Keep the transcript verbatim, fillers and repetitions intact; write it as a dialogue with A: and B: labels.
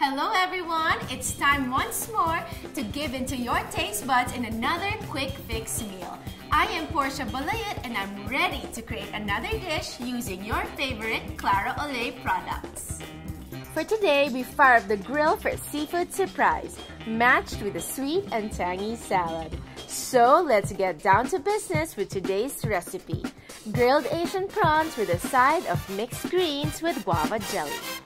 A: Hello everyone! It's time once more to give into your taste buds in another quick fix meal. I am Portia Balayet and I'm ready to create another dish using your favorite Clara products.
B: For today, we fire up the grill for a seafood surprise, matched with a sweet and tangy salad. So let's get down to business with today's recipe. Grilled Asian prawns with a side of mixed greens with guava jelly.